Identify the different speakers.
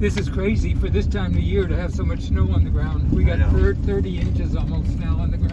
Speaker 1: This is crazy for this time of year to have so much snow on the ground. We got 30 inches almost now on the ground.